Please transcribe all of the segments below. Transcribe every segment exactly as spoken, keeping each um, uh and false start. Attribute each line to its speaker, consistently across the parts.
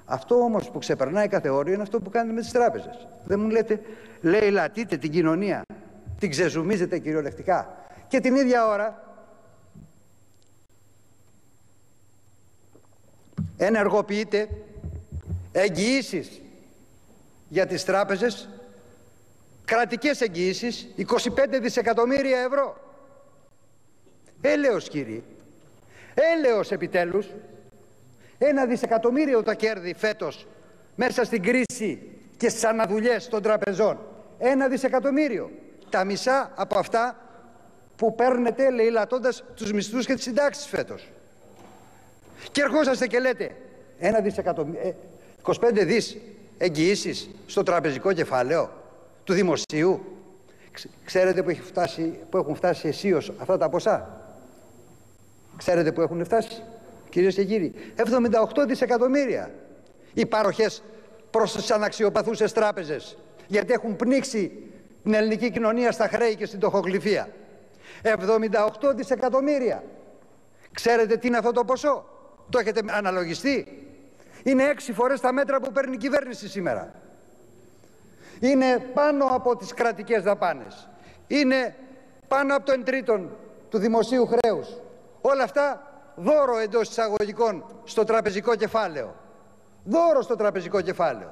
Speaker 1: Αυτό όμως που ξεπερνάει κάθε όριο είναι αυτό που κάνετε με τις τράπεζες. Δεν μου λέτε, λαιλατείτε την κοινωνία, την ξεζουμίζετε κυριολεκτικά. Και την ίδια ώρα ενεργοποιείτε εγγυήσεις για τις τράπεζες, κρατικές εγγυήσεις, είκοσι πέντε δισεκατομμύρια ευρώ. Έλεος, κύριε. Έλεος επιτέλους. Ένα δισεκατομμύριο τα κέρδη φέτος μέσα στην κρίση και στις αναδουλειές των τραπεζών. Ένα δισεκατομμύριο. Τα μισά από αυτά που παίρνετε λαιλατώντας τους μισθούς και τις συντάξεις φέτος. Και ερχόσαστε και λέτε ένα δισεκατομμύριο, είκοσι πέντε δις εγγυήσεις στο τραπεζικό κεφάλαιο του δημοσίου. Ξέρετε που, έχει φτάσει, που έχουν φτάσει αισίως αυτά τα ποσά? Ξέρετε που έχουν φτάσει, κυρίες και κύριοι? εβδομήντα οκτώ δισεκατομμύρια οι παροχές προς τις αναξιοπαθούσες τράπεζες, γιατί έχουν πνίξει την ελληνική κοινωνία στα χρέη και στην τοχογλυφία. εβδομήντα οκτώ δισεκατομμύρια. Ξέρετε τι είναι αυτό το ποσό? Το έχετε αναλογιστεί? Είναι έξι φορές τα μέτρα που παίρνει η κυβέρνηση σήμερα. Είναι πάνω από τις κρατικές δαπάνες. Είναι πάνω από το εν τρίτον του δημοσίου χρέους. Όλα αυτά δώρο εντός εισαγωγικών στο τραπεζικό κεφάλαιο. Δώρο στο τραπεζικό κεφάλαιο.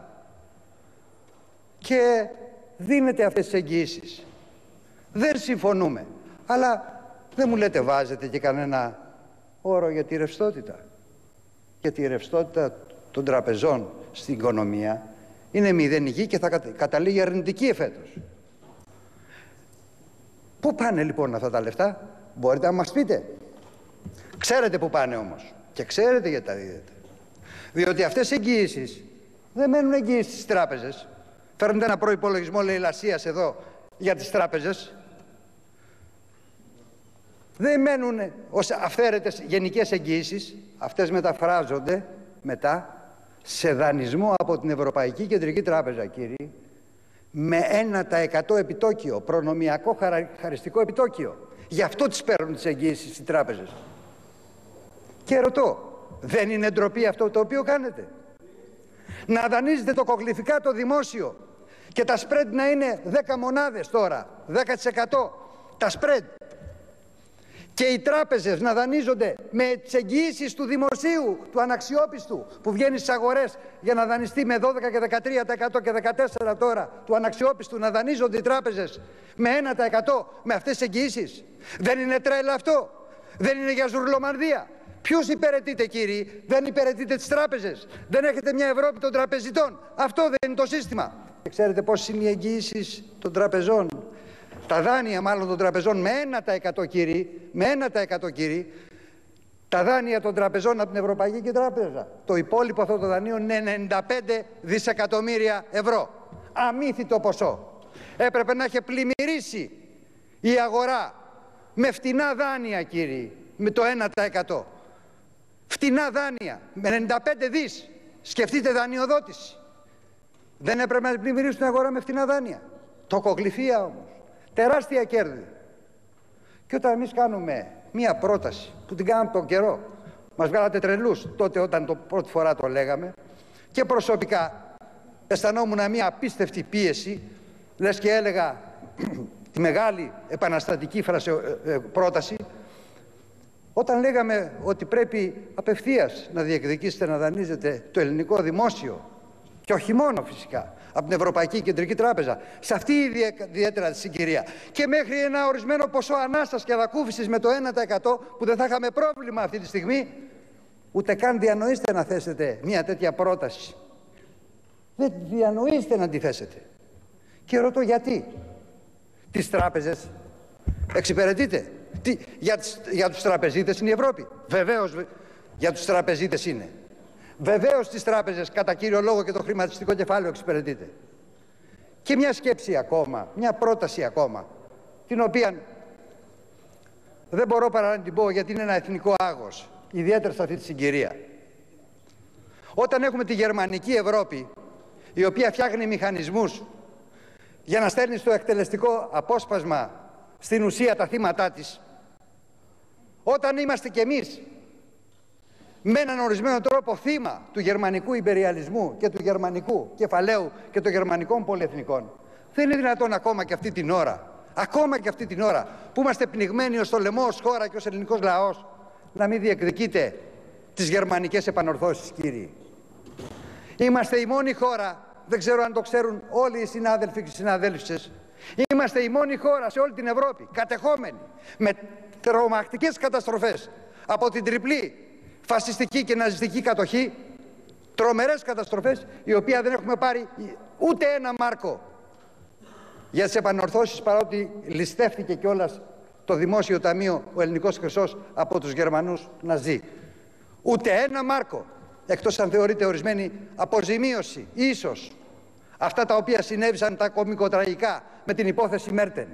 Speaker 1: Και δίνετε αυτές τις εγγυήσεις. Δεν συμφωνούμε. Αλλά δεν μου λέτε βάζετε και κανένα όρο για τη ρευστότητα. Γιατί η ρευστότητα των τραπεζών στην οικονομία είναι μηδενική και θα καταλήγει αρνητική εφέτος. Πού πάνε λοιπόν αυτά τα λεφτά? Μπορείτε να μας πείτε? Ξέρετε πού πάνε όμως. Και ξέρετε γιατί τα δίδετε. Διότι αυτές οι εγγυήσεις δεν μένουν εγγυήσεις στις τράπεζες. Φέρνετε ένα προϋπολογισμό λαιλασίας εδώ για τις τράπεζες. Δεν μένουν ως αυθαίρετες γενικές εγγυήσεις. Αυτές μεταφράζονται μετά σε δανεισμό από την Ευρωπαϊκή Κεντρική Τράπεζα, κύριοι, με ένα τοις εκατό επιτόκιο, προνομιακό χαριστικό επιτόκιο. Γι' αυτό τις παίρνουν τις εγγυήσεις στις τράπεζες. Και ρωτώ, δεν είναι ντροπή αυτό το οποίο κάνετε? Να δανείζετε το κογλυφικά το δημόσιο και τα spread να είναι δέκα μονάδες τώρα, δέκα τοις εκατό τα spread. Και οι τράπεζες να δανείζονται με τις εγγυήσεις του δημοσίου, του αναξιόπιστου, που βγαίνει στις αγορές για να δανειστεί με δώδεκα και δεκατρία τοις εκατό και δεκατέσσερα τοις εκατό τώρα του αναξιόπιστου, να δανείζονται οι τράπεζες με ένα τοις εκατό με αυτές τις εγγυήσεις. Δεν είναι τρέλα αυτό? Δεν είναι για ζουρλομανδία? Ποιους υπηρετείτε, κύριοι? Δεν υπηρετείτε τις τράπεζες? Δεν έχετε μια Ευρώπη των τραπεζιτών? Αυτό δεν είναι το σύστημα? Και ξέρετε πόσες είναι οι εγγυήσεις των τραπεζών? Τα δάνεια μάλλον των τραπεζών με ένα τοις εκατό, κύριοι, με ένα τοις εκατό, κύριοι, τα δάνεια των τραπεζών από την Ευρωπαϊκή Κεντρική Τράπεζα. Το υπόλοιπο αυτών των δανείων είναι ενενήντα πέντε δισεκατομμύρια ευρώ. Αμύθιτο ποσό. Έπρεπε να είχε πλημμυρίσει η αγορά με φτηνά δάνεια, κύριοι, με το ένα τοις εκατό. Φτηνά δάνεια, με ενενήντα πέντε δις. Σκεφτείτε δανειοδότηση. Δεν έπρεπε να πλημμυρίσουν την αγορά με φτηνά δάνεια? Τοκογλυφία όμως. Τεράστια κέρδη. Και όταν εμείς κάνουμε μία πρόταση που την κάναμε τον καιρό, μας βγάλατε τρελούς τότε όταν το πρώτη φορά το λέγαμε, και προσωπικά αισθανόμουν μία απίστευτη πίεση, λες και έλεγα τη μεγάλη επαναστατική φρase, ε, ε, πρόταση, όταν λέγαμε ότι πρέπει απευθείας να διεκδικήσετε να δανείζετε το ελληνικό δημόσιο, και όχι μόνο φυσικά, από την Ευρωπαϊκή Κεντρική Τράπεζα, σε αυτή η ιδιαίτερα συγκυρία, και μέχρι ένα ορισμένο ποσό ανάστας και ανακούφισης με το ένα τοις εκατό, που δεν θα είχαμε πρόβλημα αυτή τη στιγμή, ούτε καν διανοείστε να θέσετε μια τέτοια πρόταση. Δεν διανοείστε να τη θέσετε. Και ρωτώ γιατί? Τις τράπεζες εξυπηρετείτε? Τι, για, τις, για τους τραπεζίτες είναι η Ευρώπη? Βεβαίως για τους τραπεζίτες είναι. Βεβαίως τις τράπεζες κατά κύριο λόγο και το χρηματιστικό κεφάλαιο εξυπηρετείται. Και μια σκέψη ακόμα, μια πρόταση ακόμα, την οποία δεν μπορώ παρά να την πω γιατί είναι ένα εθνικό άγος, ιδιαίτερα σε αυτή τη συγκυρία. Όταν έχουμε τη γερμανική Ευρώπη, η οποία φτιάχνει μηχανισμούς για να στέλνει στο εκτελεστικό απόσπασμα στην ουσία τα θύματά της, όταν είμαστε κι εμείς με έναν ορισμένο τρόπο θύμα του γερμανικού ιμπεριαλισμού και του γερμανικού κεφαλαίου και των γερμανικών πολυεθνικών. Δεν είναι δυνατόν ακόμα και αυτή την ώρα, ακόμα και αυτή την ώρα που είμαστε πνιγμένοι ως το λαιμό, ως χώρα και ως ελληνικός λαός, να μην διεκδικείτε τις γερμανικές επανορθώσεις, κύριοι. Είμαστε η μόνη χώρα, δεν ξέρω αν το ξέρουν όλοι οι συνάδελφοι και οι συναδέλφισες, είμαστε η μόνη χώρα σε όλη την Ευρώπη, κατεχόμενη, με τρομακτικές καταστροφές από την τριπλή φασιστική και ναζιστική κατοχή, τρομερές καταστροφές, η οποία δεν έχουμε πάρει ούτε ένα μάρκο για τις επανορθώσεις, παρότι ληστεύτηκε κιόλας το Δημόσιο Ταμείο, ο Ελληνικός Χρυσός, από τους Γερμανούς Ναζί. Ούτε ένα μάρκο, εκτός αν θεωρείται ορισμένη αποζημίωση, ίσως αυτά τα οποία συνέβησαν τα κωμικοτραγικά με την υπόθεση Μέρτεν.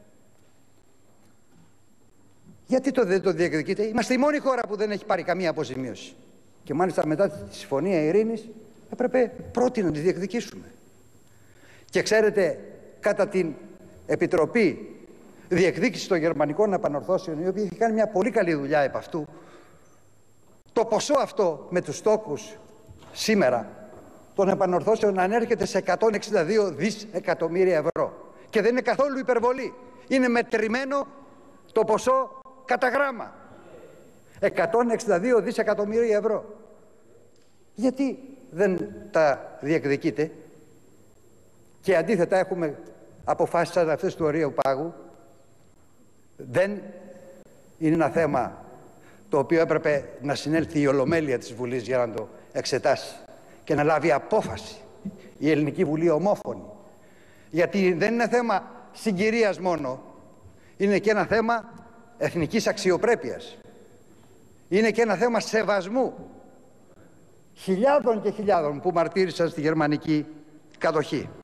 Speaker 1: Γιατί το δεν το διεκδικείτε? Είμαστε η μόνη χώρα που δεν έχει πάρει καμία αποζημίωση. Και μάλιστα μετά τη Συμφωνία Ειρήνης έπρεπε πρώτοι να τη διεκδικήσουμε. Και ξέρετε, κατά την Επιτροπή Διεκδίκησης των Γερμανικών Επανορθώσεων, η οποία έχει κάνει μια πολύ καλή δουλειά επ' αυτού, το ποσό αυτό με τους στόχους σήμερα των επανορθώσεων ανέρχεται σε εκατόν εξήντα δύο δισεκατομμύρια ευρώ. Και δεν είναι καθόλου υπερβολή. Είναι μετρημένο το ποσό κατά γράμμα. εκατόν εξήντα δύο δισεκατομμύρια ευρώ. Γιατί δεν τα διεκδικείτε? Και αντίθετα έχουμε αποφάσεις σαν αυτές του Ορείου Πάγου. Δεν είναι ένα θέμα το οποίο έπρεπε να συνέλθει η Ολομέλεια της Βουλής για να το εξετάσει και να λάβει απόφαση η Ελληνική Βουλή ομόφωνη. Γιατί δεν είναι θέμα συγκυρίας μόνο, είναι και ένα θέμα εθνικής αξιοπρέπειας. Είναι και ένα θέμα σεβασμού χιλιάδων και χιλιάδων που μαρτύρησαν στη γερμανική κατοχή.